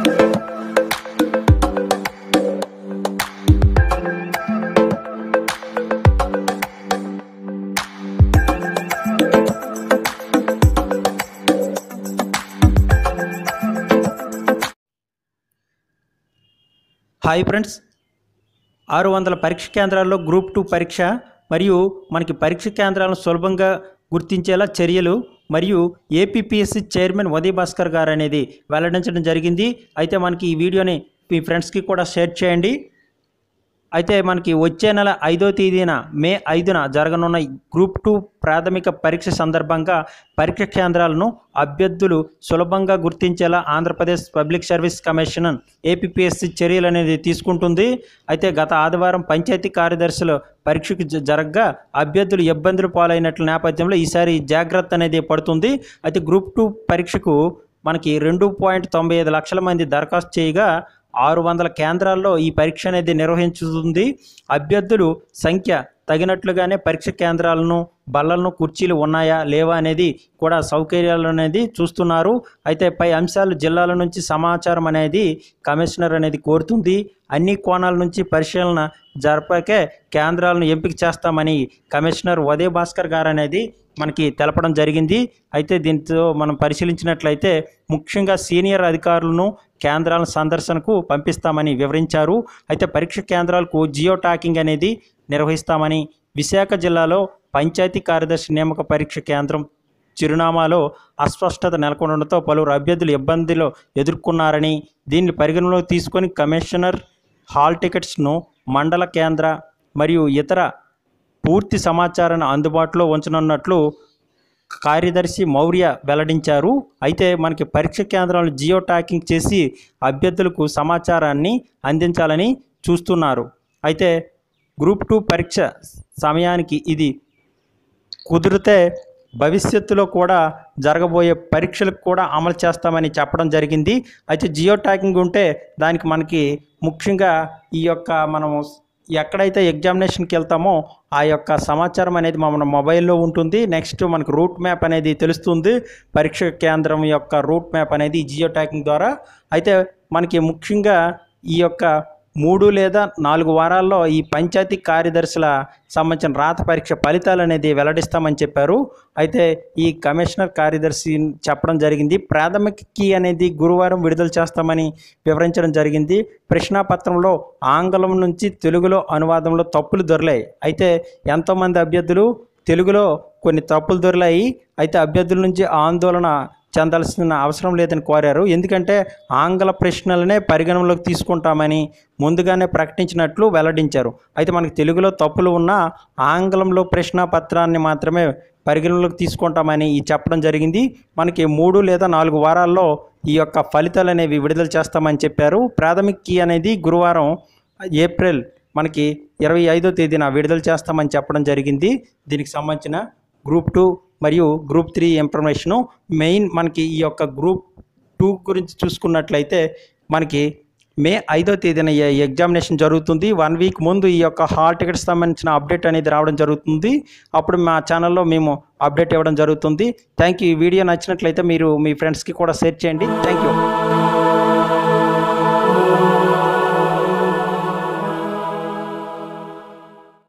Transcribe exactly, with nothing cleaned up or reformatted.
Hi friends, ఆరు వందల పరీక్ష కేంద్రాల్లో గ్రూప్ టూ పరీక్ష మరియు మనకి పరీక్ష కేంద్రాలను సులభంగా గుర్తించేలా చర్యలు మరియు ఏపీపీఎస్సీ చైర్మన్ ఉదయ్ భాస్కర్ గారు అనేది వెల్లడించడం జరిగింది. అయితే మనకి ఈ వీడియోని మీ ఫ్రెండ్స్కి కూడా షేర్ చేయండి. అయితే మనకి వచ్చే నెల ఐదో తేదీన మే ఐదున జరగనున్న గ్రూప్ టూ ప్రాథమిక పరీక్ష సందర్భంగా పరీక్ష కేంద్రాలను అభ్యర్థులు సులభంగా గుర్తించేలా Andhra Pradesh public service commission APPSC చర్యలు అనేది తీసుకుంటుంది. అయితే గత ఆదివారం పంచాయతీ కార్యదర్శులు పరీక్షకు జరగగా అభ్యర్థులు ఇబ్బందులు పాలైనట్ల నేపథ్యంలో ఈసారి జాగ్రత్త అనేది పడుతుంది. అయితే గ్రూప్ టూ పరీక్షకు మనకి రెండు పాయింట్ తొంభై ఐదు లక్షల మంది దరఖాస్తు చేయగా ఆరు వందల కేంద్రాల్లో ఈ పరీక్ష అనేది నిర్వహించుతుంది. అభ్యర్థులు సంఖ్య తగినట్లుగానే పరీక్ష కేంద్రాలను, బల్లలను, కుర్చీలు ఉన్నాయా లేవా అనేది కూడా సౌకర్యాలు అనేది చూస్తున్నారు. అయితే పై అంశాలు జిల్లాల నుంచి సమాచారం అనేది కమిషనర్ అనేది కోరుతుంది. అన్ని కోణాల నుంచి పరిశీలన జరపకే కేంద్రాలను ఎంపిక చేస్తామని కమిషనర్ ఉదయ్ భాస్కర్ గారు అనేది మనకి తెలపడం జరిగింది. అయితే దీంతో మనం పరిశీలించినట్లయితే ముఖ్యంగా సీనియర్ అధికారులను కేంద్రాల సందర్శనకు పంపిస్తామని వివరించారు. అయితే పరీక్ష కేంద్రాలకు జియో ట్యాగింగ్ అనేది నిర్వహిస్తామని, విశాఖ జిల్లాలో పంచాయతీ కార్యదర్శి నియామక పరీక్ష కేంద్రం చిరునామాలో అస్పష్టత నెలకొనడంతో పలువురు అభ్యర్థులు ఇబ్బందులు ఎదుర్కొన్నారని, దీన్ని పరిగణలోకి తీసుకొని కమిషనర్ హాల్ టికెట్స్ను మండల కేంద్ర మరియు ఇతర పూర్తి సమాచారాన్ని అందుబాటులో ఉంచనున్నట్లు కార్యదర్శి మౌర్య వెల్లడించారు. అయితే మనకి పరీక్ష కేంద్రాలను జియో ట్యాగింగ్ చేసి అభ్యర్థులకు సమాచారాన్ని అందించాలని చూస్తున్నారు. అయితే గ్రూప్ టూ పరీక్ష సమయానికి ఇది కుదిరితే భవిష్యత్తులో కూడా జరగబోయే పరీక్షలకు కూడా అమలు చేస్తామని చెప్పడం జరిగింది. అయితే జియో ట్యాగింగ్ ఉంటే దానికి మనకి ముఖ్యంగా ఈ యొక్క మనము ఎక్కడైతే ఎగ్జామినేషన్కి వెళ్తామో ఆ యొక్క సమాచారం అనేది మన మొబైల్లో ఉంటుంది. నెక్స్ట్ మనకు రూట్ మ్యాప్ అనేది తెలుస్తుంది. పరీక్ష కేంద్రం యొక్క రూట్ మ్యాప్ అనేది జియో ట్యాగింగ్ ద్వారా. అయితే మనకి ముఖ్యంగా ఈ యొక్క మూడు లేదా నాలుగు వారాల్లో ఈ పంచాయతీ కార్యదర్శుల సంబంధించిన రాత పరీక్ష ఫలితాలు అనేది వెల్లడిస్తామని చెప్పారు. అయితే ఈ కమిషనర్ కార్యదర్శి చెప్పడం జరిగింది. ప్రాథమిక కీ అనేది గురువారం విడుదల చేస్తామని వివరించడం జరిగింది. ప్రశ్నాపత్రంలో ఆంగ్లం నుంచి తెలుగులో అనువాదంలో తప్పులు దొరికాయి. అయితే ఎంతోమంది అభ్యర్థులు తెలుగులో కొన్ని తప్పులు దొరికాయి. అయితే అభ్యర్థుల నుంచి ఆందోళన చెందాల్సిన అవసరం లేదని కోరారు. ఎందుకంటే ఆంగ్ల ప్రశ్నలనే పరిగణనలోకి తీసుకుంటామని ముందుగానే ప్రకటించినట్లు వెల్లడించారు. అయితే మనకి తెలుగులో తప్పులు ఉన్న ఆంగ్లంలో ప్రశ్నాపత్రాన్ని మాత్రమే పరిగణనలోకి తీసుకుంటామని ఈ చెప్పడం జరిగింది. మనకి మూడు లేదా నాలుగు వారాల్లో ఈ యొక్క ఫలితాలు అనేవి విడుదల చేస్తామని చెప్పారు. ప్రాథమిక కీ అనేది గురువారం ఏప్రిల్ మనకి ఇరవై ఐదో తేదీన విడుదల చేస్తామని చెప్పడం జరిగింది. దీనికి సంబంధించిన గ్రూప్ టూ మరియు గ్రూప్ త్రీ ఇన్ఫర్మేషను మెయిన్ మనకి ఈ యొక్క గ్రూప్ టూ గురించి చూసుకున్నట్లయితే మనకి మే ఐదో తేదీన ఎగ్జామినేషన్ జరుగుతుంది. వన్ వీక్ ముందు ఈ యొక్క హాల్ టికెట్స్ సంబంధించిన అప్డేట్ అనేది రావడం జరుగుతుంది. అప్పుడు మా ఛానల్లో మేము అప్డేట్ ఇవ్వడం జరుగుతుంది. Thank you. ఈ వీడియో నచ్చినట్లయితే మీరు మీ ఫ్రెండ్స్కి కూడా షేర్ చేయండి. Thank you.